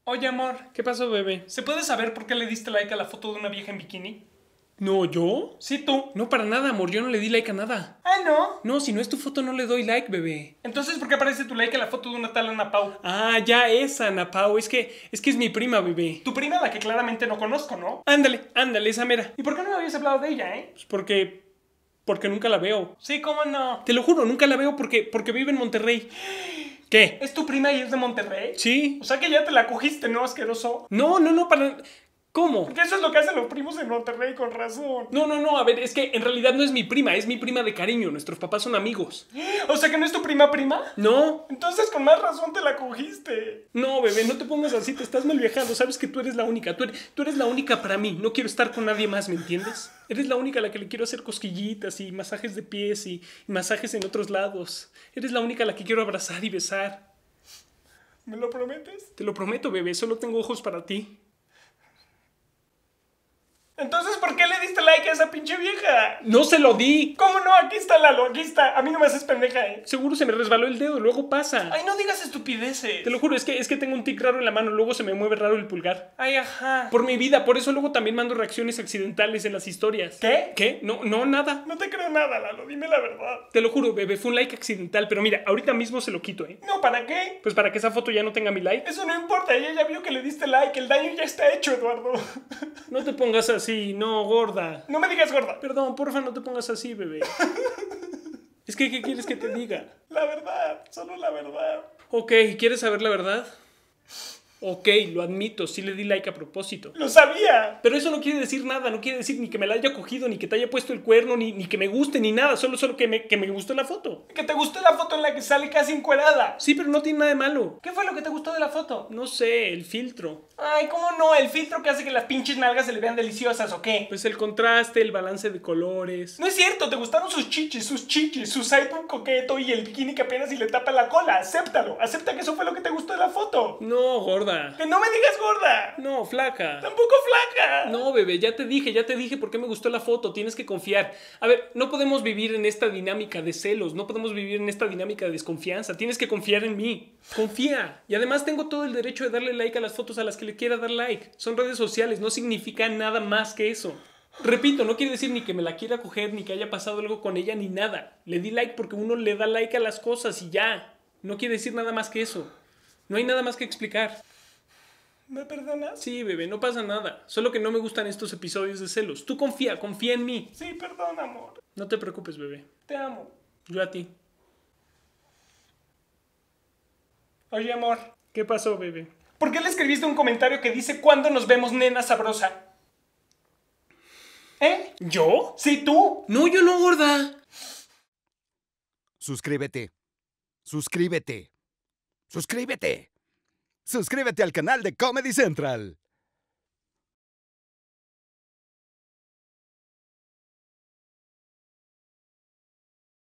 Oye, amor, ¿Qué pasó, bebé? ¿se puede saber por qué le diste like a la foto de una vieja en bikini? ¿No, yo? Sí, tú. No, para nada, amor. Yo no le di like a nada. Ah, ¿no? No, si no es tu foto, no le doy like, bebé. Entonces, ¿por qué aparece tu like a la foto de una tal Ana Pau? Ah, ya esa, Ana Pau. Es que es mi prima, bebé. Tu prima, la que claramente no conozco, ¿no? Ándale, esa mera. ¿Y por qué no me habías hablado de ella, Pues porque nunca la veo. Sí, ¿cómo no? Te lo juro, nunca la veo porque vive en Monterrey. ¿Qué? ¿Es tu prima y es de Monterrey? Sí. O sea que ya te la cogiste, ¿no, asqueroso? No, para... ¿Cómo? Porque eso es lo que hacen los primos en Monterrey, con razón. No, a ver, es que en realidad no es mi prima, es mi prima de cariño. Nuestros papás son amigos. O sea que no es tu prima prima. No, Entonces con más razón te la cogiste. no, bebé, no te pongas así, te estás mal viajando. Sabes que tú eres la única, tú eres la única para mí. No quiero estar con nadie más, ¿me entiendes? Eres la única a la que le quiero hacer cosquillitas y masajes de pies y masajes en otros lados. Eres la única a la que quiero abrazar y besar. ¿Me lo prometes? Te lo prometo, bebé, solo tengo ojos para ti. Entonces, ¿por qué le diste like a esa pinche vieja? ¡No se lo di! ¿Cómo no? Aquí está Lalo, aquí está. A mí no me haces pendeja, Seguro se me resbaló el dedo, luego pasa. Ay, no digas estupideces. Te lo juro, es que tengo un tic raro en la mano, luego se me mueve raro el pulgar. Ay, ajá. Por mi vida, por eso luego también mando reacciones accidentales en las historias. ¿Qué? ¿Qué? No, nada. No te creo nada, Lalo, dime la verdad. Te lo juro, bebé, fue un like accidental, pero mira, ahorita mismo se lo quito, ¿eh? No, ¿para qué? Pues para que esa foto ya no tenga mi like. Eso no importa, ella ya vio que le diste like, el daño ya está hecho, Eduardo. No te pongas así, no, gorda. No me digas gorda. Perdón, porfa, no te pongas así, bebé. Es que, ¿qué quieres que te diga? La verdad, solo la verdad. Ok, ¿quieres saber la verdad? Ok, lo admito, sí le di like a propósito. Lo sabía. Pero eso no quiere decir nada, no quiere decir ni que me la haya cogido, ni que te haya puesto el cuerno, ni que me guste, ni nada, solo que me gustó la foto. Que te gustó la foto en la que sale casi encuerada. Sí, pero no tiene nada de malo. ¿Qué fue lo que te gustó de la foto? No sé, el filtro. Ay, ¿cómo no? El filtro que hace que las pinches nalgas se le vean deliciosas, ¿o qué? Pues el contraste, el balance de colores. No es cierto, te gustaron sus chichis, su side coqueto y el bikini que apenas si le tapa la cola. Acéptalo, acepta que eso fue lo que te gustó de la foto. No, gorda. Que no me digas gorda. No, flaca. Tampoco flaca. No, bebé, ya te dije por qué me gustó la foto, tienes que confiar. A ver, no podemos vivir en esta dinámica de celos, no podemos vivir en esta dinámica de desconfianza, tienes que confiar en mí. Confía. Y además tengo todo el derecho de darle like a las fotos a las que le quiera dar like. Son redes sociales, no significa nada más que eso. Repito, no quiere decir ni que me la quiera coger, ni que haya pasado algo con ella, ni nada. Le di like porque uno le da like a las cosas y ya. No quiere decir nada más que eso. No hay nada más que explicar. ¿Me perdonas? Sí, bebé, no pasa nada. Solo que no me gustan estos episodios de celos. Tú confía en mí. Sí, perdón, amor. No te preocupes, bebé. Te amo. Yo a ti. Oye, amor, ¿Qué pasó, bebé? ¿por qué le escribiste un comentario que dice ¿cuándo nos vemos, nena sabrosa? ¿Eh? ¿Yo? Sí, tú. No, yo no, gorda. Suscríbete. Suscríbete. Suscríbete. Suscríbete al canal de Comedy Central.